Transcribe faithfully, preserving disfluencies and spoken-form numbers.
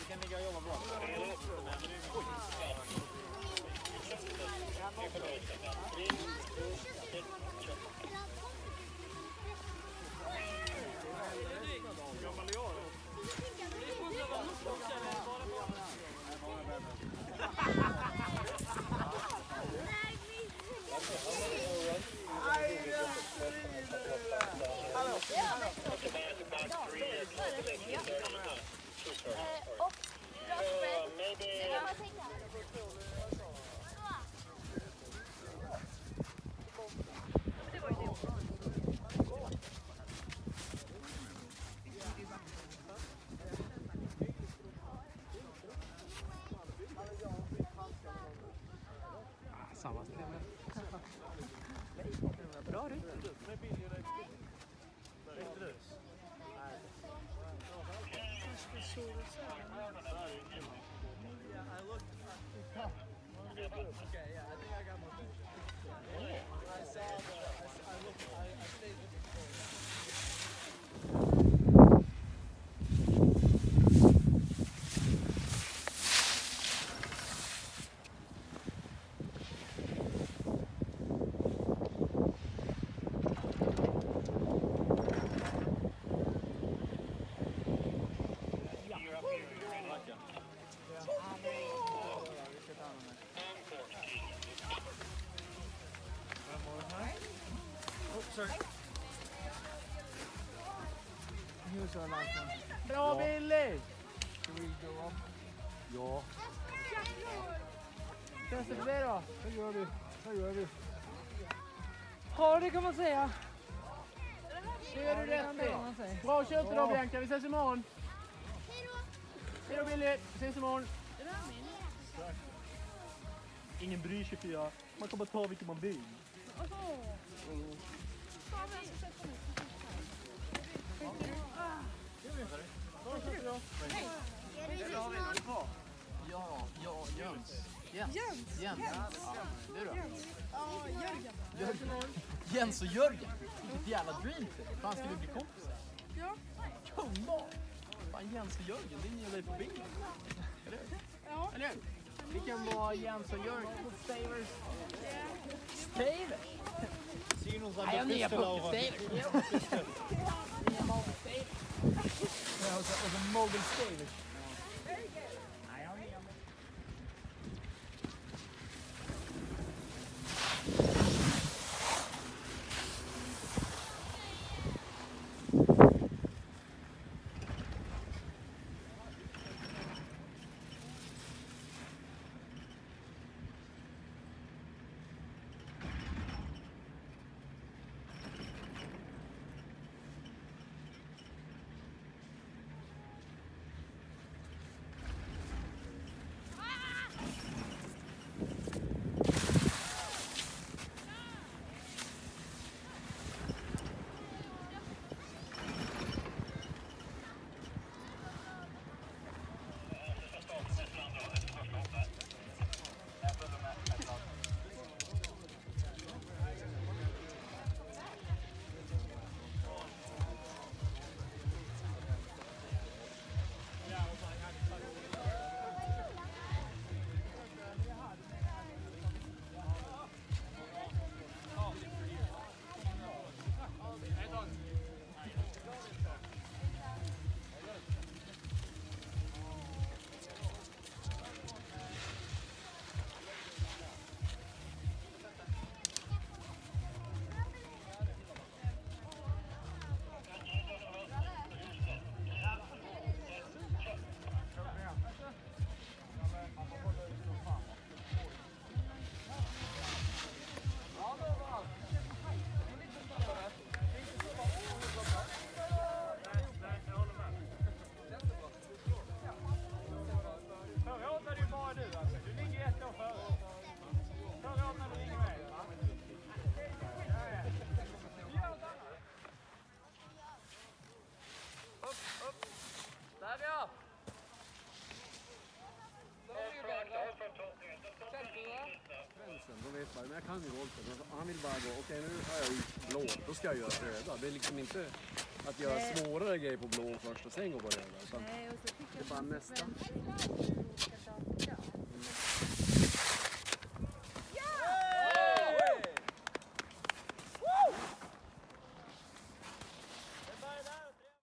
kan ligga och jobba bra. Samma ställe. Bra rytm. Okay, yeah, I think I got more pictures. I saw the, I, I looked, I, I stayed looking for Bra Billy! Ja. Känns det för dig då? Vad gör vi? Vad gör vi? Ja, det kan man säga. Det gör du rätt i. Bra kört idag Bianca, vi ses imorgon. Hej då Billy, vi ses imorgon. Ingen bryr sig för jag. Man kan bara ta vilket man vill. Mm. Ja, ja, Jöns. Jens. Jens. Jens. Ja, du då? Ja, Jörgen. Jörgen. Jens och Jörgen. Vilket jävla dream team. Fan, ska vi bli kompisar? Ja. Kungbarn. Fan, Jens och Jörgen, det är ni dig på bild. Eller hur? Ja. Eller hur? Vilken var Jens och Jörgen? Stavers. Stavers? Nej, jag har nya Puck-Stavers. Nya Mogul-Stavers. Ja, och så Mogul-Stavers. Men jag kan ju golfen. Han vill bara gå, okej okay, nu har jag ut blå, då ska jag göra röda. Det är liksom inte att göra Nej. svårare grejer på blå först och sen gå på röda. Utan Nej, och så tycker det är bara jag nästa. att